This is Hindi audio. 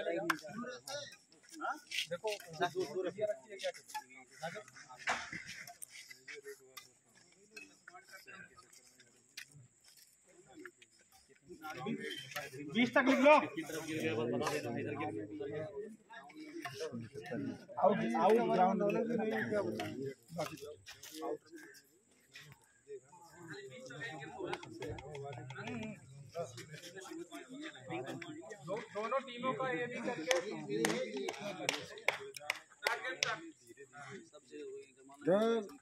देखो रखी है क्या 20 तक लिख लो। आउट ग्राउंड क्या दोनों टीमों का ये भी करके